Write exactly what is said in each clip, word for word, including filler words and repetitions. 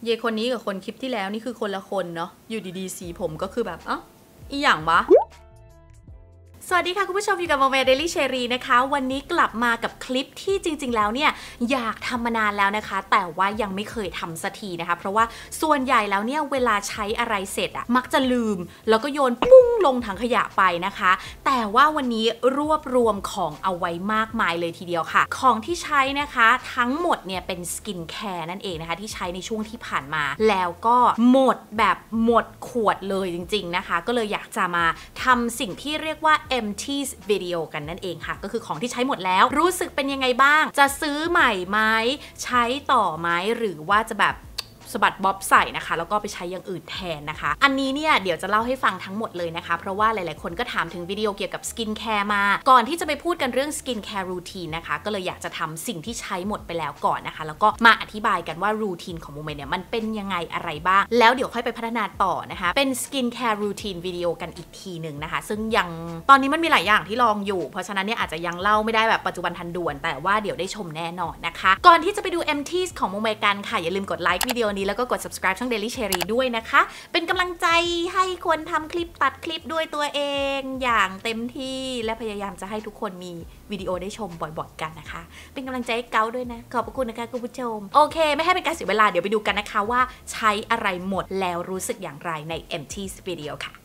เยคนนี้กับคนคลิปที่แล้วนี่คือคนละคนเนาะอยู่ดีๆสีผมก็คือแบบอ๋ออีหยังวะสวัสดีค่ะคุณผู้ชมอยู่กับโมเมเดลี่เชอรี่นะคะวันนี้กลับมากับคลิปที่จริงๆแล้วเนี่ยอยากทำมานานแล้วนะคะแต่ว่ายังไม่เคยทำสักทีนะคะเพราะว่าส่วนใหญ่แล้วเนี่ยเวลาใช้อะไรเสร็จอะมักจะลืมแล้วก็โยนปุ้งลงถังขยะไปนะคะแต่ว่าวันนี้รวบรวมของเอาไว้มากมายเลยทีเดียวค่ะของที่ใช้นะคะทั้งหมดเนี่ยเป็นสกินแคร์นั่นเองนะคะที่ใช้ในช่วงที่ผ่านมาแล้วก็หมดแบบหมดขวดเลยจริงๆนะคะก็เลยอยากจะมาทำสิ่งที่เรียกว่าempties video กันนั่นเองค่ะก็คือของที่ใช้หมดแล้วรู้สึกเป็นยังไงบ้างจะซื้อใหม่ไหมใช้ต่อไหมหรือว่าจะแบบสบัดบ๊อบใส่นะคะแล้วก็ไปใช้อย่างอื่นแทนนะคะอันนี้เนี่ยเดี๋ยวจะเล่าให้ฟังทั้งหมดเลยนะคะเพราะว่าหลายๆคนก็ถามถึงวิดีโอเกี่ยวกับสกินแคร์มาก่อนที่จะไปพูดกันเรื่องสกินแคร์รูทีนนะคะก็เลยอยากจะทำสิ่งที่ใช้หมดไปแล้วก่อนนะคะแล้วก็มาอธิบายกันว่ารูทีนของโมเมเนี่ยมันเป็นยังไงอะไรบ้างแล้วเดี๋ยวค่อยไปพัฒนาต่อนะคะเป็นสกินแคร์รูทีนวิดีโอกันอีกทีหนึ่งนะคะซึ่งยังตอนนี้มันมีหลายอย่างที่ลองอยู่เพราะฉะนั้นเนี่ยอาจจะยังเล่าไม่ได้แบบปัจจุบันทันด่วนแต่ว่าเดี๋ยวได้ชมแน่นอนนะคะก่อนที่จะไปดู empties ของโมเมกันค่ะอย่าลืมกดไลค์วิดีโอนี้แล้วก็กด subscribeช่อง Daily Cherry ด้วยนะคะเป็นกำลังใจให้คนทำคลิปตัดคลิปด้วยตัวเองอย่างเต็มที่และพยายามจะให้ทุกคนมีวิดีโอได้ชมบ่อยๆกันนะคะเป็นกำลังใจให้เก้าด้วยนะขอบพระคุณนะคะคุณผู้ชมโอเคไม่ให้เป็นการเสียเวลาเดี๋ยวไปดูกันนะคะว่าใช้อะไรหมดแล้วรู้สึกอย่างไรใน empties video ค่ะ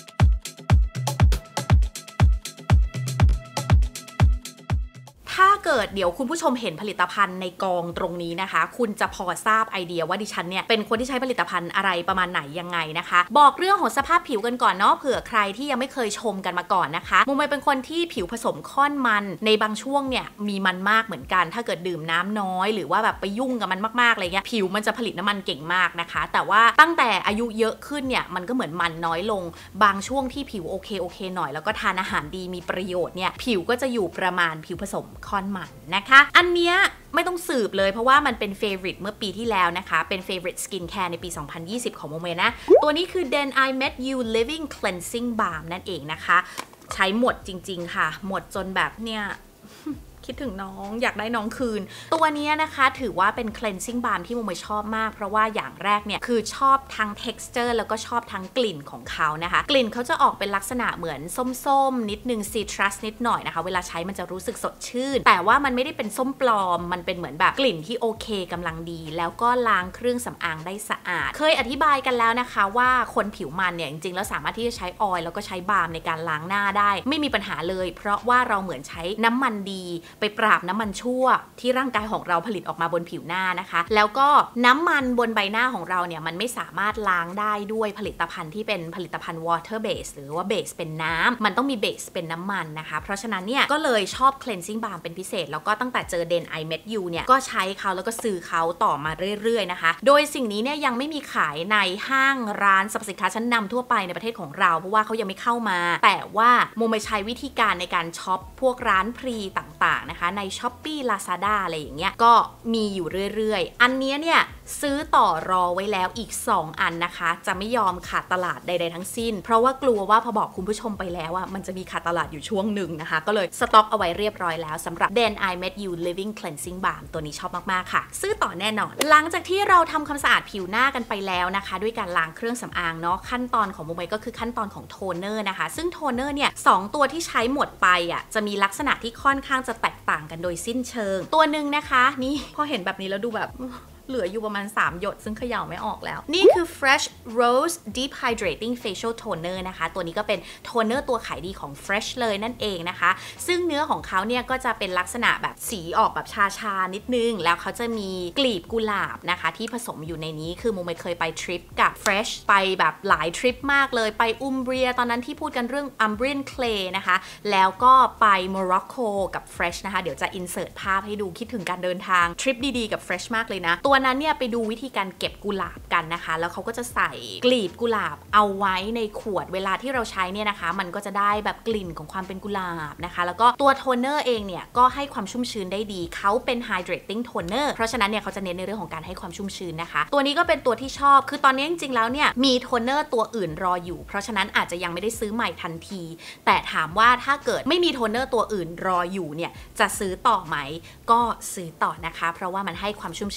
ถ้าเกิดเดี๋ยวคุณผู้ชมเห็นผลิตภัณฑ์ในกองตรงนี้นะคะคุณจะพอทราบไอเดียว่าดิฉันเนี่ยเป็นคนที่ใช้ผลิตภัณฑ์อะไรประมาณไหนยังไงนะคะบอกเรื่องของสภาพผิวกันก่อนเนาะเผื่อใครที่ยังไม่เคยชมกันมาก่อนนะคะมุมเมย์เป็นคนที่ผิวผสมค่อนมันในบางช่วงเนี่ยมีมันมากเหมือนกันถ้าเกิดดื่มน้ำน้อยหรือว่าแบบไปยุ่งกับมันมากๆอะไรเงี้ยผิวมันจะผลิตน้ำมันเก่งมากนะคะแต่ว่าตั้งแต่อายุเยอะขึ้นเนี่ยมันก็เหมือนมันน้อยลงบางช่วงที่ผิวโอเคโอเคหน่อยแล้วก็ทานอาหารดีมีประโยชน์เนี่ยผิวก็จะอยู่ประมาณผิวผสมค่อนมันนะคะอันเนี้ยไม่ต้องสืบเลยเพราะว่ามันเป็นเฟเวอริตเมื่อปีที่แล้วนะคะเป็นเฟเวอริตสกินแคร์ในปีสองพันยี่สิบของโมเมนะตัวนี้คือ Then I Met You Living Cleansing Balm นั่นเองนะคะใช้หมดจริงๆค่ะหมดจนแบบเนี่ยคิดถึงน้องอยากได้น้องคืนตัวนี้นะคะถือว่าเป็น cleansing balm ที่โมเมชอบมากเพราะว่าอย่างแรกเนี่ยคือชอบทั้ง texture แล้วก็ชอบทั้งกลิ่นของเขานะคะกลิ่นเขาจะออกเป็นลักษณะเหมือนส้มๆนิดนึง citrus นิดหน่อยนะคะเวลาใช้มันจะรู้สึกสดชื่นแต่ว่ามันไม่ได้เป็นส้มปลอมมันเป็นเหมือนแบบกลิ่นที่โอเคกำลังดีแล้วก็ล้างเครื่องสำอางได้สะอาดเคยอธิบายกันแล้วนะคะว่าคนผิวมันเนี่ยจริงๆแล้วสามารถที่จะใช้ออยล์แล้วก็ใช้บาล์มในการล้างหน้าได้ไม่มีปัญหาเลยเพราะว่าเราเหมือนใช้น้ำมันดีไปปราบน้ำมันชั่วที่ร่างกายของเราผลิตออกมาบนผิวหน้านะคะแล้วก็น้ำมันบนใบหน้าของเราเนี่ยมันไม่สามารถล้างได้ด้วยผลิตภัณฑ์ที่เป็นผลิตภัณฑ์ water base หรือว่า base เป็นน้ำมันต้องมี base เป็นน้ำมันนะคะเพราะฉะนั้นเนี่ยก็เลยชอบ cleansing balm เป็นพิเศษแล้วก็ตั้งแต่เจอ Then I Met You เนี่ยก็ใช้เขาแล้วก็ซื้อเขาต่อมาเรื่อยๆนะคะโดยสิ่งนี้เนี่ยยังไม่มีขายในห้างร้านสรรพสินค้าชั้นนำทั่วไปในประเทศของเราเพราะว่าเขายังไม่เข้ามาแต่ว่าโมไม่ใช้วิธีการในการช็อปพวกร้านพรีต่างๆนะคะใน Shopee Lazada อะไรอย่างเงี้ยก็มีอยู่เรื่อยๆอันนี้เนี่ยซื้อต่อรอไว้แล้วอีกสองอันนะคะจะไม่ยอมขาดตลาดใดๆทั้งสิ้นเพราะว่ากลัวว่าพอบอกคุณผู้ชมไปแล้วอ่ะมันจะมีขาดตลาดอยู่ช่วงหนึ่งนะคะก็เลยสต็อกเอาไว้เรียบร้อยแล้วสำหรับ Then I Met You Living Cleansing Balm ตัวนี้ชอบมากๆค่ะซื้อต่อแน่นอนหลังจากที่เราทำความสะอาดผิวหน้ากันไปแล้วนะคะด้วยการล้างเครื่องสำอางเนาะขั้นตอนของโมเมก็คือขั้นตอนของโทนเนอร์นะคะซึ่งโทนเนอร์เนี่ยสองตัวที่ใช้หมดไปอ่ะจะมีลักษณะที่ค่อนข้างจะแตกต่างกันโดยสิ้นเชิงตัวหนึ่งนะคะนี่พอเห็นแบบนี้แล้วดูแบบเหลืออยู่ประมาณสามหยดซึ่งเขย่าไม่ออกแล้วนี่คือ Fresh Rose Deep Hydrating Facial Toner นะคะตัวนี้ก็เป็นโทนเนอร์ตัวขายดีของ Fresh เลยนั่นเองนะคะซึ่งเนื้อของเขาเนี่ยก็จะเป็นลักษณะแบบสีออกแบบชาๆนิดนึงแล้วเขาจะมีกลีบกุหลาบนะคะที่ผสมอยู่ในนี้คือโมไม่เคยไปทริปกับ Fresh ไปแบบหลายทริปมากเลยไปอุมเบรียตอนนั้นที่พูดกันเรื่อง Umbrian Clay นะคะแล้วก็ไปโมร็อกโกกับ Fresh นะคะเดี๋ยวจะ insert ภาพให้ดูคิดถึงการเดินทางทริปดีๆกับ Fresh มากเลยนะตัวนั้นเนี่ยไปดูวิธีการเก็บกุหลาบกันนะคะแล้วเขาก็จะใส่กลีบกุหลาบเอาไว้ในขวดเวลาที่เราใช้เนี่ยนะคะมันก็จะได้แบบกลิ่นของความเป็นกุหลาบนะคะแล้วก็ตัวโทนเนอร์เองเนี่ยก็ให้ความชุ่มชื้นได้ดีเขาเป็น hydrating toner เพราะฉะนั้นเนี่ยเขาจะเน้นในเรื่องของการให้ความชุ่มชื้นนะคะตัวนี้ก็เป็นตัวที่ชอบคือตอนนี้จริงๆแล้วเนี่ยมีโทนเนอร์ตัวอื่นรออยู่เพราะฉะนั้นอาจจะยังไม่ได้ซื้อใหม่ทันทีแต่ถามว่าถ้าเกิดไม่มีโทนเนอร์ตัวอื่นรออยู่เนี่ยจะซื้อต่อไหมก็ซื้อต่อนะคะเพราะว่ามันให้ความชุ่มชื้นแล้วก็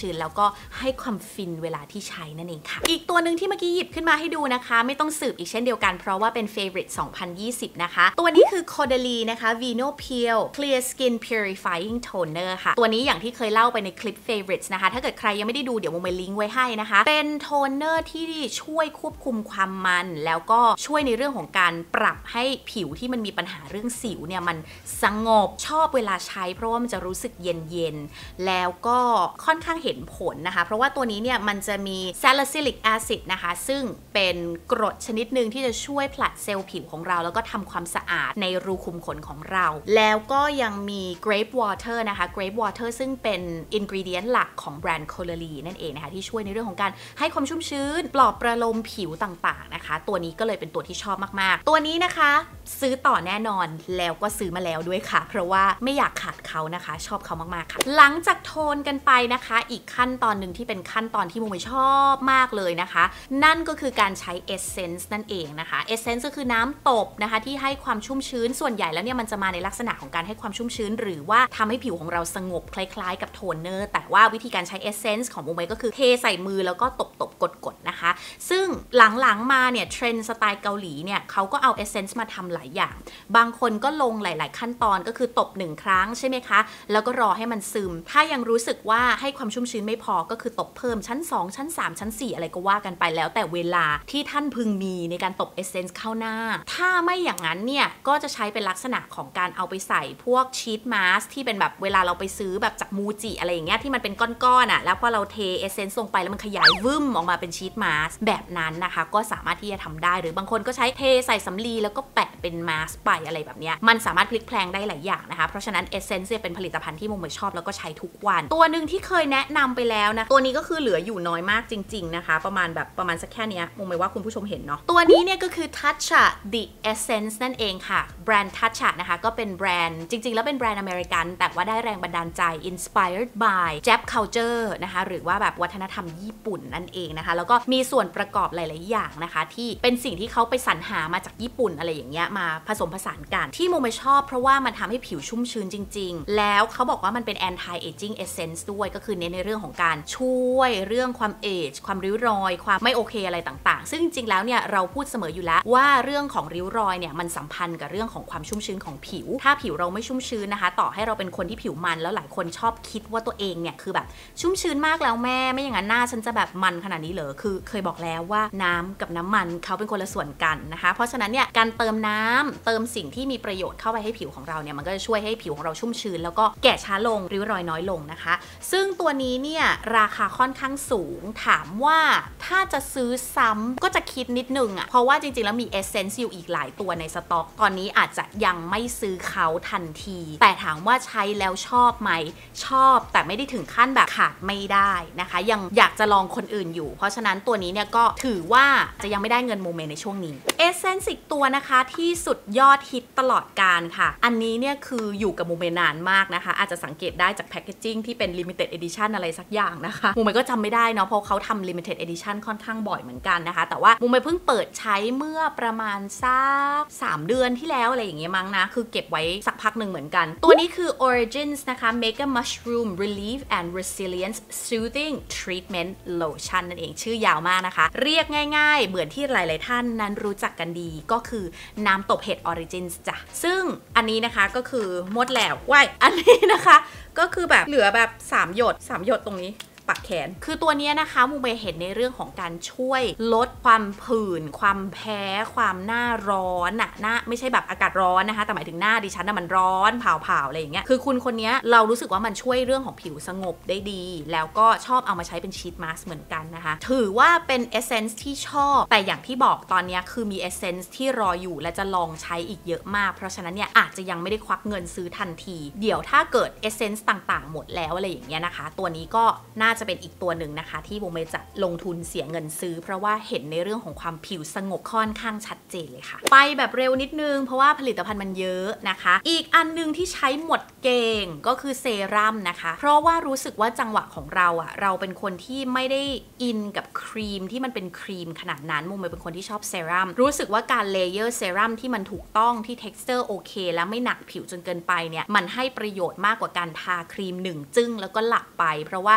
ก็ให้ความฟินเวลาที่ใช้นั่นเองค่ะอีกตัวหนึ่งที่เมื่อกี้หยิบขึ้นมาให้ดูนะคะไม่ต้องสืบอีกเช่นเดียวกันเพราะว่าเป็น favorite สองพันยี่สิบ นะคะตัวนี้คือ Caudalie นะคะ Vino Peel Clear Skin Purifying Toner ค่ะตัวนี้อย่างที่เคยเล่าไปในคลิป favorites นะคะถ้าเกิดใครยังไม่ได้ดูเดี๋ยวโมเมลิงก์ไว้ให้นะคะเป็นโทนเนอร์ที่ช่วยควบคุมความมันแล้วก็ช่วยในเรื่องของการปรับให้ผิวที่มันมีปัญหาเรื่องสิวเนี่ยมันสงบชอบเวลาใช้เพราะว่ามันจะรู้สึกเย็นๆแล้วก็ค่อนข้างเห็นผลนะคะเพราะว่าตัวนี้เนี่ยมันจะมี salicylic acid นะคะซึ่งเป็นกรดชนิดหนึ่งที่จะช่วยผลัดเซลล์ผิวของเราแล้วก็ทำความสะอาดในรูขุมขนของเราแล้วก็ยังมี grape water นะคะ grape water ซึ่งเป็น ingredient หลักของแบรนด์ Caudalie นั่นเองนะคะที่ช่วยในเรื่องของการให้ความชุ่มชื้นปลอบประโลมผิวต่างๆนะคะตัวนี้ก็เลยเป็นตัวที่ชอบมากๆตัวนี้นะคะซื้อต่อแน่นอนแล้วก็ซื้อมาแล้วด้วยค่ะเพราะว่าไม่อยากขาดเขานะคะชอบเขามากๆค่ะหลังจากโทนกันไปนะคะอีกขั้นตอนหนึ่งที่เป็นขั้นตอนที่โมไม่ชอบมากเลยนะคะนั่นก็คือการใช้ essence นั่นเองนะคะ essence ก็คือน้ำตบนะคะที่ให้ความชุ่มชื้นส่วนใหญ่แล้วเนี่ยมันจะมาในลักษณะของการให้ความชุ่มชื้นหรือว่าทำให้ผิวของเราสงบคล้ายๆกับโทนเนอร์แต่ว่าวิธีการใช้ essence ของโมเมก็คือเทใส่มือแล้วก็ตบๆกดๆนะคะซึ่งหลังๆมาเนี่ยเทรนด์สไตล์เกาหลีเนี่ยเขาก็เอา essence มาทำหลายอย่างบางคนก็ลงหลายๆขั้นตอนก็คือตบหนึ่งครั้งใช่ไหมคะแล้วก็รอให้มันซึมถ้ายังรู้สึกว่าให้ความชุ่มชื้นไม่พอก็คือตบเพิ่มชั้นสองชั้นสามชั้นสี่อะไรก็ว่ากันไปแล้วแต่เวลาที่ท่านพึงมีในการตบ essence เข้าหน้าถ้าไม่อย่างนั้นเนี่ยก็จะใช้เป็นลักษณะของการเอาไปใส่พวกชีทมาสที่เป็นแบบเวลาเราไปซื้อแบบจากมูจิอะไรอย่างเงี้ยที่มันเป็นก้อนๆอ่ะแล้วพอเราเท essence ลงไปแล้วมันขยายวึ่มออกมาเป็นชีทมาสแบบนั้นนะคะก็สามารถที่จะทำได้หรือบางคนก็ใช้เทใส่สำลีแล้วก็แปะเป็นมาสไปอะไรแบบเนี้ยมันสามารถพลิกแพลงได้หลายอย่างนะคะเพราะฉะนั้น essence เป็นผลิตภัณฑ์ที่โมชอบแล้วก็ใช้ทุกวันตัวหนึ่งที่เคยแนะนำไปแล้วนะตัวนี้ก็คือเหลืออยู่น้อยมากจริงๆนะคะประมาณแบบประมาณสักแค่นี้โมไม่ว่าคุณผู้ชมเห็นเนาะตัวนี้เนี่ยก็คือ Tatcha The Essence นั่นเองค่ะแบรนด์ Tatcha นะคะก็เป็นแบรนด์จริงๆแล้วเป็นแบรนด์อเมริกันแต่ว่าได้แรงบันดาลใจ inspired by Jap culture นะคะหรือว่าแบบวัฒนธรรมญี่ปุ่นนั่นเองนะคะแล้วก็มีส่วนประกอบหลายๆอย่างนะคะที่เป็นสิ่งที่เขาไปสรรหามาจากญี่ปุ่นอะไรอย่างเงี้ยมาผสมผสานกันที่โมไม่ชอบเพราะว่ามันทำให้ผิวชุ่มชื้นจริงๆแล้วเขาบอกว่ามันเป็น anti aging essence ด้วยก็คือเน้นในเรื่องของการช่วยเรื่องความเอจความริ้วรอยความไม่โอเคอะไรต่างๆซึ่งจริงๆแล้วเนี่ยเราพูดเสมออยู่แล้วว่าเรื่องของริ้วรอยเนี่ยมันสัมพันธ์กับเรื่องของความชุ่มชื้นของผิวถ้าผิวเราไม่ชุ่มชื้นนะคะต่อให้เราเป็นคนที่ผิวมันแล้วหลายคนชอบคิดว่าตัวเองเนี่ยคือแบบชุ่มชื้นมากแล้วแม่ไม่อย่างนั้นหน้าฉันจะแบบมันขนาดนี้เหรอคือเคยบอกแล้วว่าน้ำกับน้ำมันเขาเป็นคนละส่วนกันนะคะเพราะฉะนั้นเนี่ยการเติมน้ำเติมสิ่งที่มีประโยชน์เข้าไปให้ผิวของเราเนี่ยมันก็จะช่วยให้ผิวของเราชุ่มชื้นแล้วก็แก่ช้าลงริ้วรอยน้อยลงนะคะซึ่งตัวนี้เนี่ยราคาค่อนข้างสูงถามว่าถ้าจะซื้อซ้ำก็จะคิดนิดนึงอะ่ะเพราะว่าจริงๆแล้วมีเอเซนส์อยู่อีกหลายตัวในสต็อกตอนนี้อาจจะยังไม่ซื้อเขาทันทีแต่ถามว่าใช้แล้วชอบไหมชอบแต่ไม่ได้ถึงขั้นแบบขาดไม่ได้นะคะยังอยากจะลองคนอื่นอยู่เพราะฉะนั้นตัวนี้เนี่ยก็ถือว่าจะยังไม่ได้เงินโมเมในช่วงนี้เอเซนส์อีกตัวนะคะที่สุดยอดฮิตตลอดกาลค่ะอันนี้เนี่ยคืออยู่กับโมเมนานมากนะคะอาจจะสังเกตได้จากแพคเกจจิ้งที่เป็น limited edition อะไรสักอย่างนะคะโมเมก็จำไม่ได้เนาะเพราะเขาทำ limited edition ค่อนข้างบ่อยเหมือนกันนะคะแต่ว่าโมเมเพิ่งเปิดใช้เมื่อประมาณสักสามเดือนที่แล้วอะไรอย่างเงี้ยมั้งนะคือเก็บไว้สักพักหนึ่งเหมือนกันตัวนี้คือ Origins นะคะ Mega Mushroom Relief and Resilience Soothing Treatment Lotion นั่นเองชื่อยาวมากนะคะเรียกง่ายๆเหมือนที่หลายๆท่านนั้นรู้จักกันดีก็คือน้ำตบเห็ด Origins จ้ะซึ่งอันนี้นะคะก็คือหมดแล้วว้ายอันนี้นะคะก็คือแบบเหลือแบบสามหยดสามหยดตรงนี้ปักแขนคือตัวนี้นะคะมูเบเห็นในเรื่องของการช่วยลดความผื่นความแพ้ความหน้าร้อนอะหน้าไม่ใช่แบบอากาศร้อนนะคะแต่หมายถึงหน้าดิฉันนะมันร้อนเผาๆอะไรอย่างเงี้ยคือคุณคนนี้เรารู้สึกว่ามันช่วยเรื่องของผิวสงบได้ดีแล้วก็ชอบเอามาใช้เป็นชีทมาสก์เหมือนกันนะคะถือว่าเป็นเอเซนส์ที่ชอบแต่อย่างที่บอกตอนนี้คือมีเอเซนส์ที่รออยู่และจะลองใช้อีกเยอะมากเพราะฉะนั้นเนี่ยอาจจะยังไม่ได้ควักเงินซื้อทันทีเดี๋ยวถ้าเกิดเอเซนส์ต่างๆหมดแล้วอะไรอย่างเงี้ยนะคะตัวนี้ก็น่าจะเป็นอีกตัวหนึ่งนะคะที่โมเมจะลงทุนเสียเงินซื้อเพราะว่าเห็นในเรื่องของความผิวสงบค่อนข้างชัดเจนเลยค่ะไปแบบเร็วนิดนึงเพราะว่าผลิตภัณฑ์มันเยอะนะคะอีกอันนึงที่ใช้หมดเก่งก็คือเซรั่มนะคะเพราะว่ารู้สึกว่าจังหวะของเราอะเราเป็นคนที่ไม่ได้อินกับครีมที่มันเป็นครีมขนาดนั้นโมเมเป็นคนที่ชอบเซรั่มรู้สึกว่าการเลเยอร์เซรั่มที่มันถูกต้องที่ texture โอเคและไม่หนักผิวจนเกินไปเนี่ยมันให้ประโยชน์มากกว่าการทาครีมหนึ่งจึ้งแล้วก็หลับไปเพราะว่าส่วน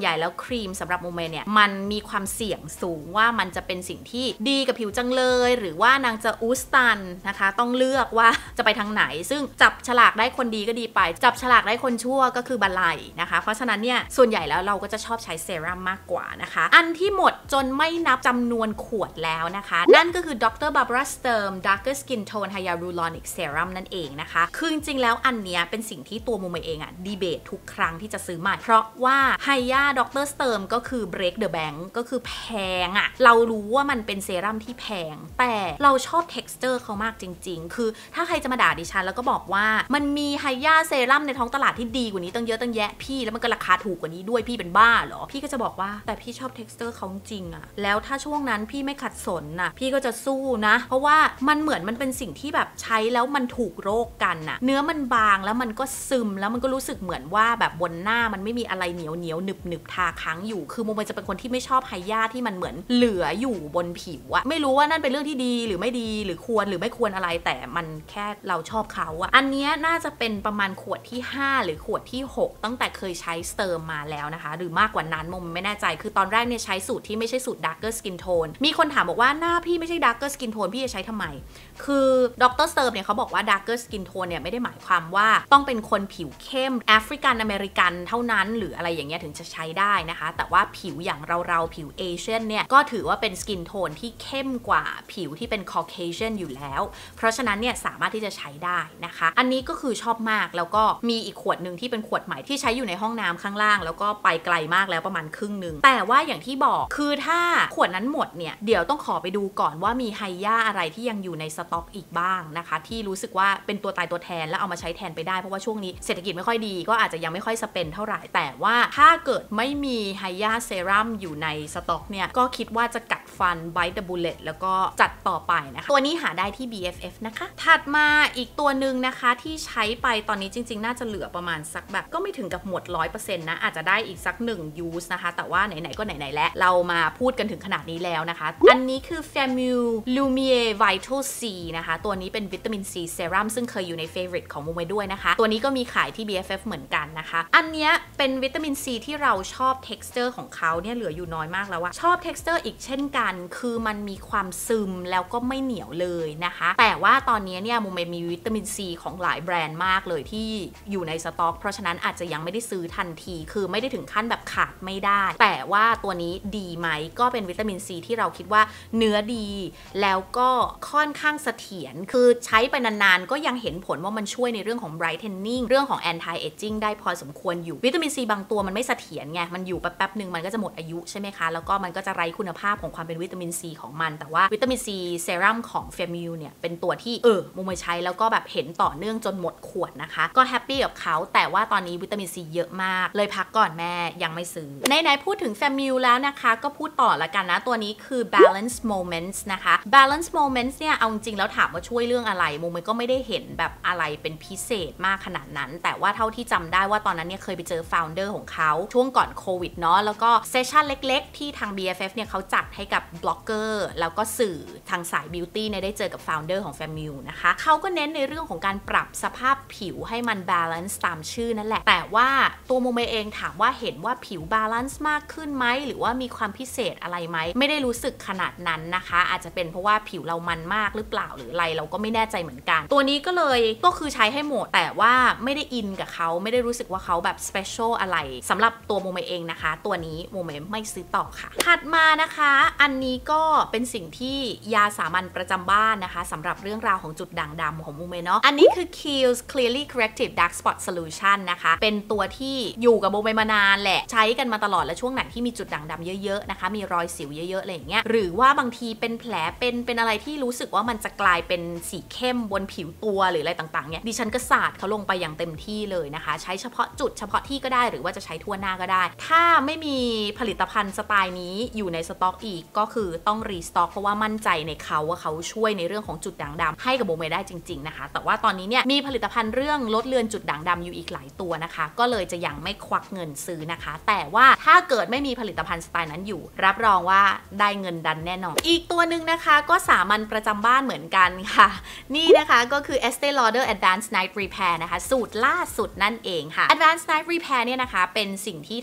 ใหญ่แล้วครีมสำหรับโมเมเนี่ยมันมีความเสี่ยงสูงว่ามันจะเป็นสิ่งที่ดีกับผิวจังเลยหรือว่านางจะอุสตันนะคะต้องเลือกว่าจะไปทางไหนซึ่งจับฉลากได้คนดีก็ดีไปจับฉลากได้คนชั่วก็คือบัลลัยนะคะเพราะฉะนั้นเนี่ยส่วนใหญ่แล้วเราก็จะชอบใช้เซรั่มมากกว่านะคะอันที่หมดจนไม่นับจำนวนขวดแล้วนะคะนั่นก็คือ ดร Barbara Sturm Darker Skin Tone Hyaluronic Serum นั่นเองนะคะคือจริงๆแล้วอันเนี้ยเป็นสิ่งที่ตัวโมเมเองอะดีเบตทุกครั้งที่จะซื้อใหม่เพราะว่าไฮยาดร Sturm ก็คือ break the bank ก็คือแพงอะเรารู้ว่ามันเป็นเซรั่มที่แพงแต่เราชอบ texture เขามากจริงๆคือถ้าใครจะมาด่าดิฉันแล้วก็บอกว่ามันมีไฮยาเซรั่มในท้องตลาดที่ดีกว่านี้ตั้งเยอะตั้งแยะพี่แล้วมันก็ราคาถูกกว่านี้ด้วยพี่เป็นบ้าเหรอพี่ก็จะบอกว่าแต่พี่ชอบ texture เขาจริงอะแล้วถ้าช่วงนั้นพี่ไม่ขัดสนน่ะพี่ก็จะสู้นะเพราะว่ามันเหมือนมันเป็นสิ่งที่แบบใช้แล้วมันถูกโรคกันน่ะเนื้อมันบางแล้วมันก็ซึมแล้วมันก็รู้สึกเหมือนว่าแบบบนหน้ามันไม่มีอะไรเหนียวเหนียวหนึบหนึบทาค้างอยู่คือโมมันจะเป็นคนที่ไม่ชอบไฮยาที่มันเหมือนเหลืออยู่บนผิวอะไม่รู้ว่านั่นเป็นเรื่องที่ดีหรือไม่ดีหรือควรหรือไม่ควรอะไรแต่มันแค่เราชอบเขาอะอันนี้น่าจะเป็นประมาณขวดที่ห้าหรือขวดที่หกตั้งแต่เคยใช้สเติร์มมาแล้วนะคะหรือมากกว่านั้นโมไม่แน่ใจคือตอนแรกเนี่ยใช้สูตรที่ไม่ใช่สูตร Darker Skin Tone มีคนถามบอกว่าหน้าพี่ไม่ใช่ Darker Skin Tone พี่จะใช้ทำไมคือดร. Sturm เนี่ยเขาบอกว่า Darker Skin Tone เนี่ยไม่ได้หมายความว่าต้องเป็นคนผิวเข้มแอฟริกันอเมริกันเท่านั้นหรืออะไรอย่างเงี้ยถึงจะใช้ได้นะคะแต่ว่าผิวอย่างเราๆผิวเอเชียนเนี่ยก็ถือว่าเป็นสกินโทนที่เข้มกว่าผิวที่เป็นคอเคเชียนอยู่แล้วเพราะฉะนั้นเนี่ยสามารถที่จะใช้ได้นะคะอันนี้ก็คือชอบมากแล้วก็มีอีกขวดหนึ่งที่เป็นขวดใหม่ที่ใช้อยู่ในห้องน้ำข้างล่างแล้วก็ไปไกลมากแล้วประมาณครึ่งนึงแต่ว่าอย่างที่บอกคือถ้าขวดนั้นหมดเนี่ยเดี๋ยวต้องขอไปดูก่อนว่ามีไฮยาอะไรที่ยังอยู่ในสต็อกอีกบ้างนะคะที่รู้สึกว่าเป็นตัวตายตัวแทนแล้วเอามาใช้แทนไปได้เพราะว่าช่วงนี้เศรษฐกิจไม่ค่อยดีก็อาจจะยังไม่ค่อยสเปนเท่าไหร่แต่ว่าถ้าเกิดไม่มีไฮยาเซรั่มอยู่ในสต็อกเนี่ยก็คิดว่าจะกัดฟัน Bite the Bullet แล้วก็จัดต่อไปนะคะตัวนี้หาได้ที่ บี เอฟ เอฟ นะคะถัดมาอีกตัวหนึ่งนะคะที่ใช้ไปตอนนี้จริงๆน่าจะเหลือประมาณสักแบบก็ไม่ถึงกับหมด ร้อยเปอร์เซ็นต์ นะอาจจะได้อีกสักหนึ่ง use นะคะแต่ว่าไหนๆก็ไหนๆแล้วเรามาพูดกันถึงขนาดนี้แล้วนะคะอันนี้คือ Femue Lumiere Vital C นะคะตัวนี้เป็นวิตามิน C เซรั่มซึ่งเคยอยู่ใน favorite ของโมเมด้วยนะคะตัวนี้ก็มีขายที่ บี เอฟ เอฟ เหมือนกันนะคะอันเนี้ยเป็นวิตามิน C ที่เราชอบ texture ของเขาเนี่ยเหลืออยู่น้อยมากแล้วว่าชอบ texture อีกเช่นกันคือมันมีความซึมแล้วก็ไม่เหนียวเลยนะคะแต่ว่าตอนนี้เนี่ยโมเมมีวิตามิน C ของหลายแบรนด์มากเลยที่อยู่ในสต็อกเพราะฉะนั้นอาจจะยังไม่ได้ซื้อทันทีคือไม่ได้ถึงขั้นแบบขาดไม่ได้แต่ว่าตัวนี้ดีไหมก็เป็นวิตามิน C ที่เราคิดว่าเนื้อดีแล้วก็ค่อนข้างเสถียรคือใช้ไปนานๆก็ยังเห็นผลว่ามันช่วยในเรื่องของ brightening เรื่องของ anti aging ได้พอสมควรอยู่วิตามิน C บางตัวมันไม่เสถียรไงมันอยู่แป๊บๆนึงมันก็จะหมดอายุใช่ไหมคะแล้วก็มันก็จะไร้คุณภาพของความเป็นวิตามิน C ของมันแต่ว่าวิตามิน C เซรั่มของ Femue เนี่ยเป็นตัวที่เออโมเมใช้แล้วก็แบบเห็นต่อเนื่องจนหมดขวดนะคะก็แฮปปี้กับเขาแต่ว่าตอนนี้วิตามิน C เยอะมากเลยพักก่อนแม่ยังไม่ซื้อไหนๆพูดถึง Femue แล้วนะคะก็พูดต่อละกันนะตัวนี้คือ Balance Moments นะคะ Balance Moments เนี่ยเอาจริงๆแล้วถามว่าช่วยเรื่องอะไรโมเมก็ไม่ได้เห็นแบบอะไรเป็นพิเศษมากขนาดนั้นแต่ว่าเท่าที่จำได้ว่าตอนนั้นเนี่ยเคยไปเจอ founder ของเขาช่วงก่อนโควิดเนาะแล้วก็เซสชั่นเล็กๆที่ทาง บี เอฟ เอฟ เนี่ยเขาจัดให้กับบล็อกเกอร์แล้วก็สื่อทางสายบิวตี้เนี่ยได้เจอกับ founder ของ Femue นะคะเขาก็เน้นในเรื่องของการปรับสภาพผิวให้มัน balance ตามชื่อนั่นแหละแต่ว่าตัวโมเมเองถามว่าเห็นว่าผิว balance มากขึ้นไหมหรือว่ามีความพิเศษอะไรไหมไม่ได้รู้สึกขนาดนั้นนะคะอาจจะเป็นเพราะว่าผิวเรามันมากหรือเปล่าหรืออะไรเราก็ไม่แน่ใจเหมือนกันตัวนี้ก็เลยก็คือใช้ให้หมดแต่ว่าไม่ได้อินกับเขาไม่ได้รู้สึกว่าเขาแบบ special อะไรสำหรับตัวโมเมเองนะคะตัวนี้โมเมไม่ซื้อต่อค่ะถัดมานะคะอันนี้ก็เป็นสิ่งที่ยาสามัญประจำบ้านนะคะสำหรับเรื่องราวของจุดด่างดำของโมเมเนาะอันนี้คือ Kiehl's Clearly Corrective Dark Spot Solution นะคะเป็นตัวที่อยู่กับโมเมมานานแหละใช้กันมาตลอดและช่วงไหนที่มีจุดด่างดำเยอะๆนะคะมีรอยสิวเยอะๆอะไรอย่างเงี้ยหรือว่าบางทีเป็นแผลเป็นเป็นอะไรที่รู้สึกว่ามันจะกลายเป็นสีเข้มบนผิวตัวหรืออะไรต่างๆเนี่ยดิฉันก็สาดเขาลงไปอย่างเต็มที่เลยนะคะใช้เฉพาะจุดเฉพาะที่ก็ได้หรือว่าจะใช้ทั่วหน้าก็ได้ถ้าไม่มีผลิตภัณฑ์สไตล์นี้อยู่ในสต็อกอีกก็คือต้องรีสต็อกเพราะว่ามั่นใจในเขาว่าเขาช่วยในเรื่องของจุดด่างดำให้กับโมเมได้จริงๆนะคะแต่ว่าตอนนี้เนี่ยมีผลิตภัณฑ์เรื่องลดเลือนจุดด่างดำอยู่อีกหลายตัวนะคะก็เลยจะยังไม่ควักเงินซื้อนะคะแต่ว่าถ้าเกิดไม่มีผลิตภัณฑ์สไตล์นั้นอยู่รับรองว่าได้เงินดันแน่นอนอีกตัวหนึ่งนะคะก็สามัญประจำบ้านเหมือนกันค่ะนี่นะคะก็คือ Estee Lauder Advanced Night Repair นะคะสูตรล่าสุดนั่นเองค่ะ Advanced Night Repair เนี่ยนะคะเป็นสิ่งที่ท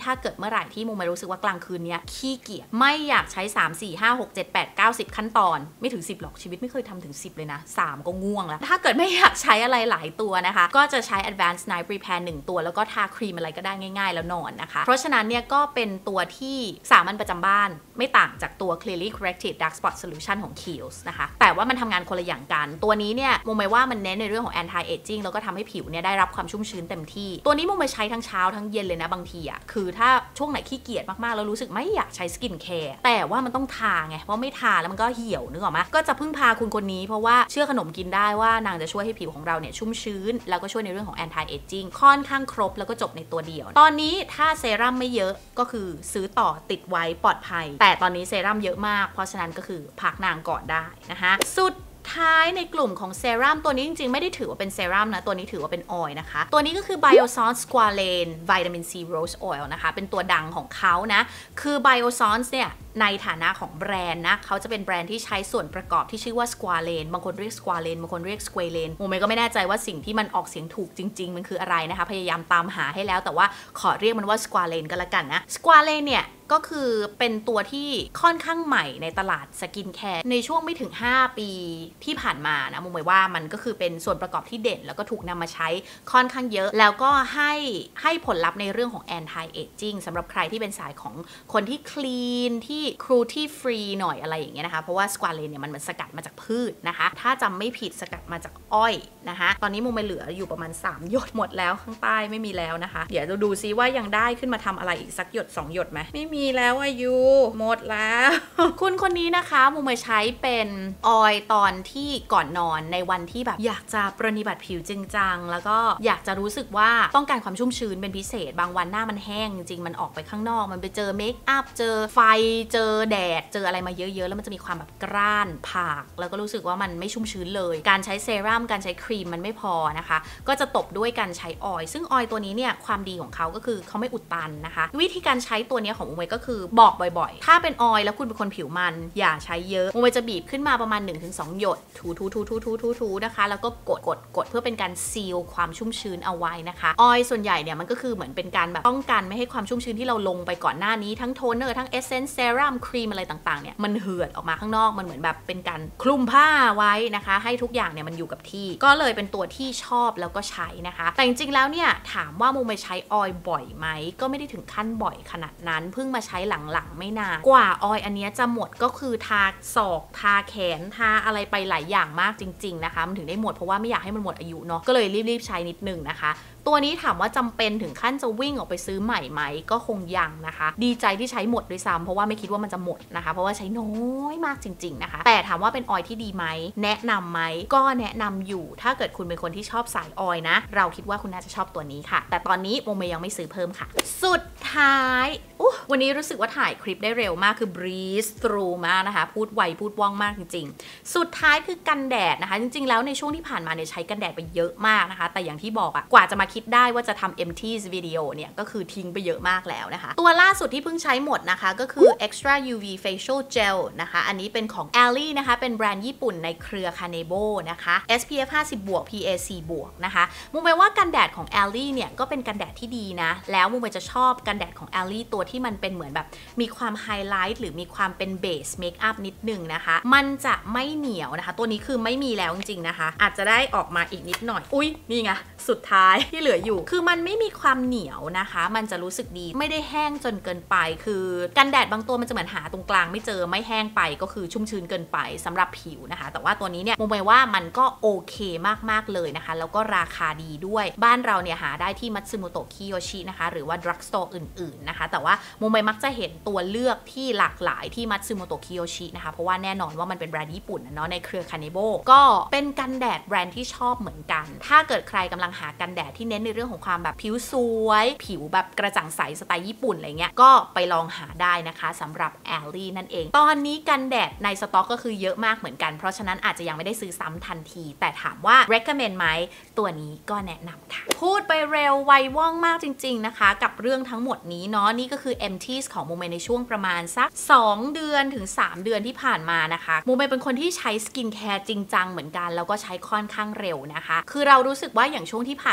ถ้าเกิดเมื่อไหร่ที่มุมไม่รู้สึกว่ากลางคืนเนี้ยขี้เกียจไม่อยากใช้ สาม สี่ ห้า หก เจ็ด แปด เก้า สิบ ขั้นตอนไม่ถึงสิบหรอกชีวิตไม่เคยทำถึงสิบเลยนะสามก็ง่วงแล้วถ้าเกิดไม่อยากใช้อะไรหลายตัวนะคะก็จะใช้ Advanced Night Repair หนึ่งตัวแล้วก็ทาครีมอะไรก็ได้ง่ายๆแล้วนอนนะคะเพราะฉะนั้นเนี่ยก็เป็นตัวที่สามัญประจำบ้านไม่ต่างจากตัว Clearly Corrected Dark Spot Solution ของ Kiehl's นะคะแต่ว่ามันทำงานคนละอย่างกันตัวนี้เนี่ยมุมไม่ว่ามันเน้นในเรื่องของ anti aging แล้วก็ทำให้ผิวเนี่ยได้รับความชุ่มชื้นเต็มที่ตัวนี้มุมไม่ใช้ทั้งเช้าทั้งเย็นเลยนะบางทีอ่ะคือถ้าช่วงไหนขี้เกียจมากๆแล้วรู้สึกไม่อยากใช้สกินแคร์แต่ว่ามันต้องทาไงเพราะไม่ทาแล้วมันก็เหี่ยวนึกออกไหมก็จะพึ่งพาคุณคนนี้เพราะว่าเชื่อขนมกินได้ว่านางจะช่วยให้ผิวของเราเนี่ยชุ่มชื้นแล้วก็ช่วยในเรื่องของ anti aging ค่อนข้างครบแล้วก็จบในตัวเดียวตอนนี้ถ้าเซรั่มไม่เยอะก็คือซื้อต่อติดไว้ปลอดภัยแต่ตอนนี้เซรั่มเยอะมากเพราะฉะนั้นก็คือพักนางก่อนได้นะคะสุดท้ายในกลุ่มของเซรั่มตัวนี้จริงๆไม่ได้ถือว่าเป็นเซรั่มนะตัวนี้ถือว่าเป็นออยล์นะคะตัวนี้ก็คือ Biossance Squalane Vitamin C Rose Oil นะคะเป็นตัวดังของเขานะคือ Biossance เนี่ยในฐานะของแบรนด์นะเขาจะเป็นแบรนด์ที่ใช้ส่วนประกอบที่ชื่อว่า Squalane บางคนเรียก Squalane บางคนเรียก Squalane โมเมก็ไม่แน่ใจว่าสิ่งที่มันออกเสียงถูกจริงๆมันคืออะไรนะคะพยายามตามหาให้แล้วแต่ว่าขอเรียกมันว่า Squalane ก็แล้วกันนะ Squalane เนี่ยก็คือเป็นตัวที่ค่อนข้างใหม่ในตลาดสกินแคร์ในช่วงไม่ถึงห้าปีที่ผ่านมานะมุมหมายว่ามันก็คือเป็นส่วนประกอบที่เด่นแล้วก็ถูกนำมาใช้ค่อนข้างเยอะแล้วก็ให้ให้ผลลัพธ์ในเรื่องของ anti aging สำหรับใครที่เป็นสายของคนที่คลีนที่ครูที่ฟรีหน่อยอะไรอย่างเงี้ยนะคะเพราะว่าสควอเลนเนี่ยมันมันสกัดมาจากพืชนะคะถ้าจำไม่ผิดสกัดมาจากอ้อยนะคะตอนนี้มุมไม่เหลืออยู่ประมาณสามหยดหมดแล้วข้างใต้ไม่มีแล้วนะคะเดี๋ยวจะดูซิว่ายังได้ขึ้นมาทำอะไรอีกสักหยดสองหยดไหมไม่มีแล้วอายุหมดแล้ว คุณคนนี้นะคะมุมไม่ใช้เป็นออยตอนที่ก่อนนอนในวันที่แบบอยากจะปรนนิบัติผิวจริงจังแล้วก็อยากจะรู้สึกว่าต้องการความชุ่มชื้นเป็นพิเศษบางวันหน้ามันแห้งจริงมันออกไปข้างนอกมันไปเจอเมคอัพเจอไฟเจอแดดเจออะไรมาเยอะๆแล้วมันจะมีความแบบกร้านผากแล้วก็รู้สึกว่ามันไม่ชุ่มชื้นเลยการใช้เซรั่มการใช้ครีมมันไม่พอนะคะก็จะตบด้วยการใช้ออยล์ซึ่งออยล์ตัวนี้เนี่ยความดีของเขาก็คือเขาไม่อุดตันนะคะวิธีการใช้ตัวนี้ของมุมเวก็คือบอกบ่อยๆถ้าเป็นออยล์แล้วคุณเป็นคนผิวมันอย่าใช้เยอะมุมเวจะบีบขึ้นมาประมาณ หนึ่งถึงสอง หยดถูๆๆๆๆๆนะคะแล้วก็กดกดกดเพื่อเป็นการซีลความชุ่มชื้นเอาไว้นะคะออยล์ส่วนใหญ่เนี่ยมันก็คือเหมือนเป็นการแบบป้องกันไม่ให้ความชุ่มชื้นที่เราลงไปก่อนหน้านี้ทั้งโทนเนอร์ทั้งเอสเซนส์เซรั่มครีมอะไรต่างๆเนี่ยมันเหือดออกมาข้างนอกมันเหมือนแบบเป็นการคลุมผ้าไว้นะคะให้ทุกอย่างเนี่ยมันอยู่กับที่ก็เลยเป็นตัวที่ชอบแล้วก็ใช้นะคะแต่จริงๆแล้วเนี่ยถามว่ามุมไปใช้ออยล์บ่อยไหมก็ไม่ได้ถึงขั้นบ่อยขนาดนั้นเพิ่งมาใช้หลังๆไม่นานกว่าออยล์อันนี้จะหมดก็คือทาศอกทาแขนทาอะไรไปหลายอย่างมากจริงๆนะคะมันถึงได้หมดเพราะว่าไม่อยากให้มันหมดอายุเนาะก็เลยรีบๆใช้นิดนึงนะคะตัวนี้ถามว่าจำเป็นถึงขั้นจะวิ่งออกไปซื้อใหม่ไหมก็คงยังนะคะดีใจที่ใช้หมดด้วยซ้ำเพราะว่าไม่คิดว่ามันจะหมดนะคะเพราะว่าใช้น้อยมากจริงๆนะคะแต่ถามว่าเป็นออยล์ที่ดีไหมแนะนำไหมก็แนะนำอยู่ถ้าเกิดคุณเป็นคนที่ชอบสายออยล์นะเราคิดว่าคุณน่าจะชอบตัวนี้ค่ะแต่ตอนนี้โมเมยังไม่ซื้อเพิ่มค่ะสุดท้ายอุ๊วันนี้รู้สึกว่าถ่ายคลิปได้เร็วมากคือ breeze through มากนะคะพูดไวพูดว่องมากจริงๆสุดท้ายคือกันแดดนะคะจริงๆแล้วในช่วงที่ผ่านมาเนี่ยใช้กันแดดไปเยอะมากนะคะแต่อย่างที่บอกอะกว่าจะมาคิดได้ว่าจะทำ empties วิดีโอเนี่ยก็คือทิ้งไปเยอะมากแล้วนะคะตัวล่าสุดที่เพิ่งใช้หมดนะคะก็คือ extra ยู วี facial gel นะคะอันนี้เป็นของ Alley นะคะเป็นแบรนด์ญี่ปุ่นในเครือ Kanebo นะคะ เอส พี เอฟ ห้าสิบ บวก พี เอ สี่ บวกนะคะมุมไปว่ากันแดดของ Alley เนี่ยก็เป็นกันแดดที่ดีนะแล้วมุมไปจะชอบกันแดดของ Alley ตัวที่มันเป็นเหมือนแบบมีความไฮไลท์หรือมีความเป็นเบสเมคอัพนิดนึงนะคะมันจะไม่เหนียวนะคะตัวนี้คือไม่มีแล้วจริงๆนะคะอาจจะได้ออกมาอีกนิดหน่อยอุ๊ยนี่ไงสุดท้ายที่เหลืออยู่คือมันไม่มีความเหนียวนะคะมันจะรู้สึกดีไม่ได้แห้งจนเกินไปคือกันแดดบางตัวมันจะเหมือนหาตรงกลางไม่เจอไม่แห้งไปก็คือชุ่มชื้นเกินไปสำหรับผิวนะคะแต่ว่าตัวนี้เนี่ยมุมไปว่ามันก็โอเคมากๆเลยนะคะแล้วก็ราคาดีด้วยบ้านเราเนี่ยหาได้ที่มัตสึโมโตะคิโยชินะคะหรือว่าดรักสโตร์อื่นๆนะคะแต่ว่ามุมไปมักจะเห็นตัวเลือกที่หลากหลายที่มัตสึโมโตะคิโยชินะคะเพราะว่าแน่นอนว่ามันเป็นแบรนด์ญี่ปุ่นนะเนาะในเครือ Kanebo ก็เป็นกันแดดแบรนด์ที่ชอบเหมือนกันถ้าเกิดใครกำลังหากันแดดที่เน้นในเรื่องของความแบบผิวสวยผิวแบบกระจ่างใสสไตล์ญี่ปุ่นอะไรเงี้ยก็ไปลองหาได้นะคะสำหรับ Alley นั่นเองตอนนี้กันแดดในสต็อกก็คือเยอะมากเหมือนกันเพราะฉะนั้นอาจจะยังไม่ได้ซื้อซ้ำทันทีแต่ถามว่า recommend ไหมตัวนี้ก็แนะนำค่ะพูดไปเร็วไวว่องมากจริงๆนะคะกับเรื่องทั้งหมดนี้เนาะนี่ก็คือ empties ของโมเมในช่วงประมาณสักสองเดือนถึงสามเดือนที่ผ่านมานะคะโมเมเป็นคนที่ใช้สกินแคร์จริงจังเหมือนกันแล้วก็ใช้ค่อนข้างเร็วนะคะคือเรารู้สึกว่าอย่างช่วงที่ผ่านมาเนี่ย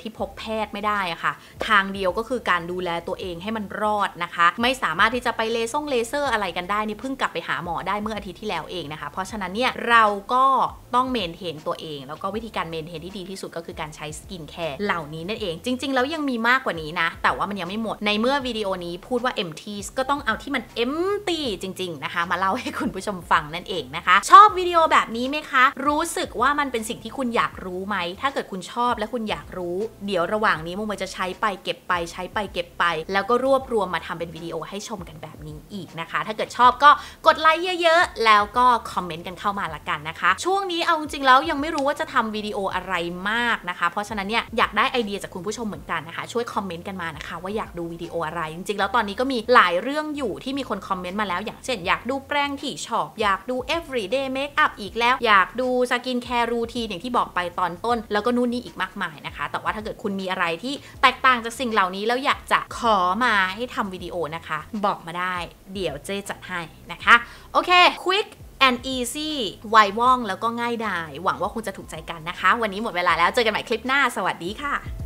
ที่พบแพทย์ไม่ได้อะค่ะทางเดียวก็คือการดูแลตัวเองให้มันรอดนะคะไม่สามารถที่จะไปเลเซอร์เลเซอร์อะไรกันได้นี่เพิ่งกลับไปหาหมอได้เมื่ออาทิตย์ที่แล้วเองนะคะเพราะฉะนั้นเนี่ยเราก็ต้องเมนเทนตัวเองแล้วก็วิธีการเมนเทนที่ดีที่สุดก็คือการใช้สกินแคร์เหล่านี้นั่นเองจริงๆแล้วยังมีมากกว่านี้นะแต่ว่ามันยังไม่หมดในเมื่อวิดีโอนี้พูดว่า empty ก็ต้องเอาที่มัน empty จริงๆนะคะมาเล่าให้คุณผู้ชมฟังนั่นเองนะคะชอบวิดีโอแบบนี้ไหมคะรู้สึกว่ามันเป็นสิ่งที่คุณอยากรู้ไหมถ้าเกิดคุณชอบและคุณอยากรู้เดี๋ยวระหว่างนี้มุมจะใช้ไปเก็บไปใช้ไปเก็บไปแล้วก็รวบรวมมาทำเป็นวิดีโอให้ชมกันแบบนี้อีกนะคะถ้าเกิดชอบก็กดไลค์เยอะๆแล้วก็คอมเมนต์กันเข้ามาละกันนะคะช่วงนี้เอาจริงๆแล้วยังไม่รู้ว่าจะทำวิดีโออะไรมากนะคะเพราะฉะนั้นเนี่ยอยากได้ไอเดียจากคุณผู้ชมเหมือนกันนะคะช่วยคอมเมนต์กันมานะคะว่าอยากดูวิดีโออะไรจริงๆแล้วตอนนี้ก็มีหลายเรื่องอยู่ที่มีคนคอมเมนต์มาแล้วอย่างเช่นอยากดูแปรงที่ชอบอยากดู everyday makeup อีกแล้วอยากดูสกินแคร์รูทีนอย่างที่บอกไปตอนต้นแล้วก็นู่นนี่อีกมากมายนะคะแต่ว่าถ้าเกิดคุณมีอะไรที่แตกต่างจากสิ่งเหล่านี้แล้วอยากจะขอมาให้ทำวิดีโอนะคะบอกมาได้เดี๋ยวเจ๊จัดให้นะคะโอเค quick and easy ไวว่องแล้วก็ง่ายดายหวังว่าคงจะถูกใจกันนะคะวันนี้หมดเวลาแล้วเจอกันใหม่คลิปหน้าสวัสดีค่ะ